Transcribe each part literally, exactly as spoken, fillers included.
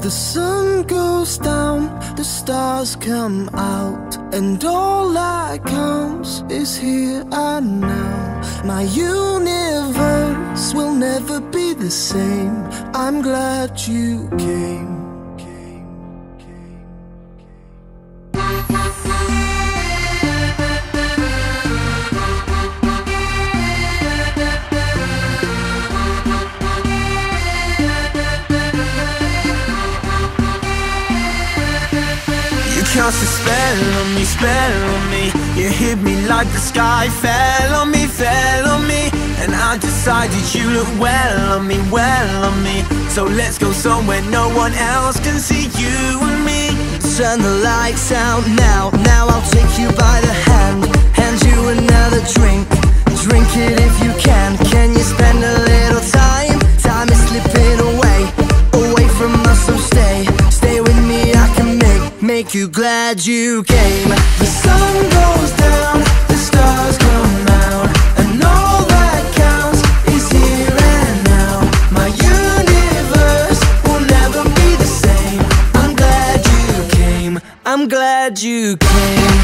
The sun goes down, the stars come out, and all that counts is here and now. My universe will never be the same. I'm glad you came. Cast a spell on me, spell on me. You hit me like the sky fell on me, fell on me. And I decided you look well on me, well on me. So let's go somewhere no one else can see you and me. Turn the lights out now, now I'll take you by the hand, hand you another drink, drink it if you can. Can you spend a little time? Time is slipping away, away from us, so stay, stay with me. I can make, make you glad you came. The sun goes down, the stars come out, and all that counts is here and now. My universe will never be the same. I'm glad you came, I'm glad you came.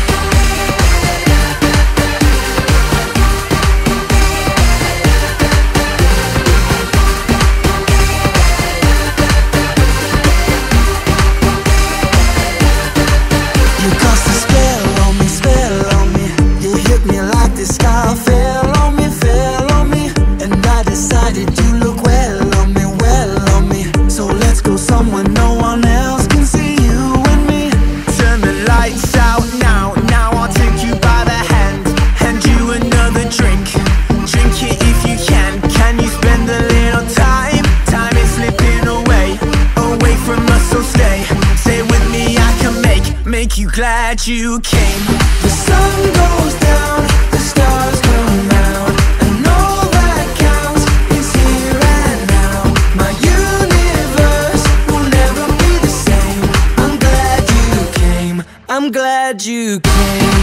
The sky fell on me, fell on me, and I decided you look well on me, well on me. So let's go somewhere no one else can see you and me. Turn the lights out now, now I'll take you by the hand, hand you another drink, drink it if you can. Can you spend a little time? Time is slipping away, away from us, so stay, stay with me. I can make, make you glad you came. The sun goes down, the stars come out, and all that counts is here and now. My universe will never be the same. I'm glad you came, I'm glad you came.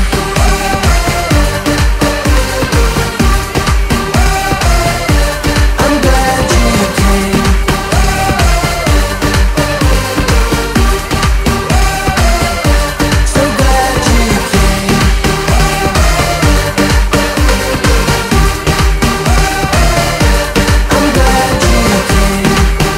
I'm glad you came. So glad you came. I'm glad you came.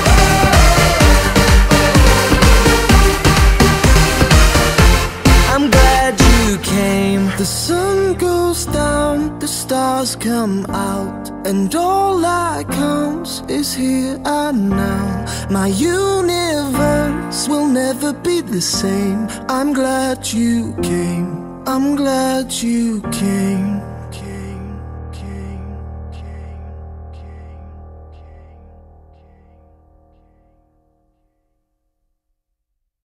I'm glad you came. The sun goes down, the stars come out, and all that counts is here and now. My universe will never be the same. I'm glad you came, I'm glad you came.